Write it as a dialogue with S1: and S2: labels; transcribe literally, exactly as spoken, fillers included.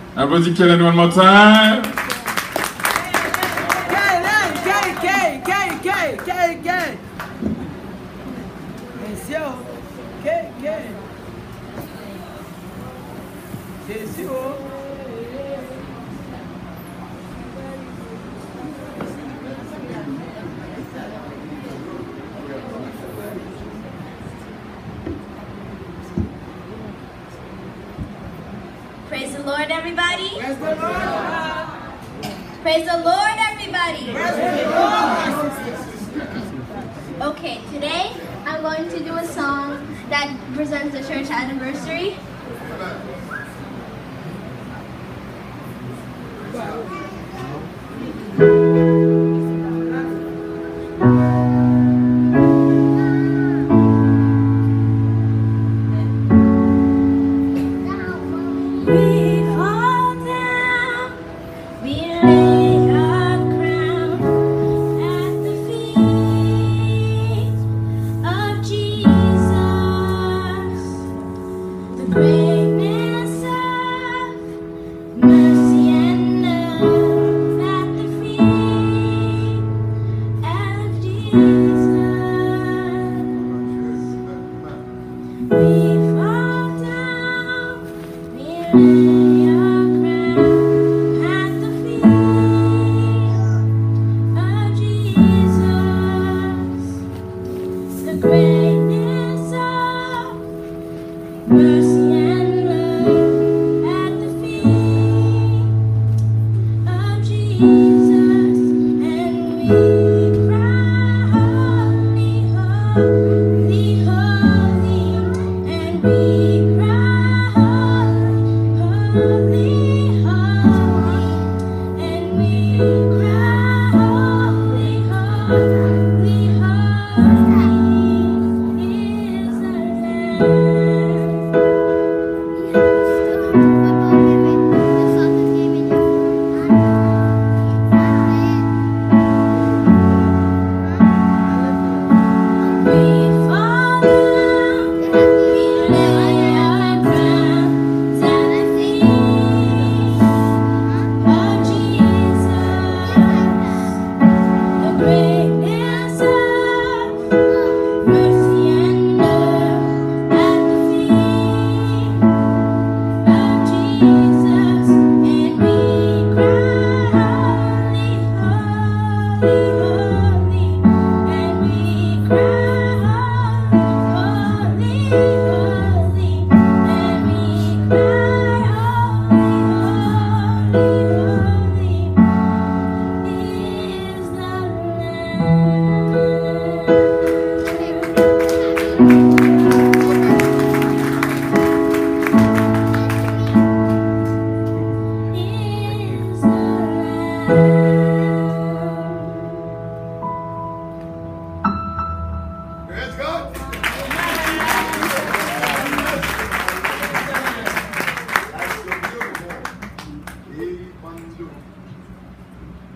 S1: Applaudis Kellen one more time.
S2: Kellen, Kellen, Kellen, Kellen, Kellen, Kellen. Atenção. Kellen, Kellen. Atenção.
S3: Praise the Lord, everybody.
S2: Praise the Lord.
S3: Praise the Lord, everybody.
S2: Praise the Lord.
S3: Okay, today I'm going to do a song that presents the church anniversary. We fall down, we lay our crown at the feet of Jesus. The greatness of mercy and love at the feet of Jesus. We fall down, we lay our crown at the feet of Jesus. The greatness of mercy.